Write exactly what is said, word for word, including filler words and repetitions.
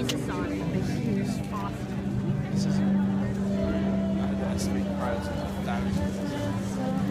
Sonic. It's awesome. This is. I, I speak prior to that.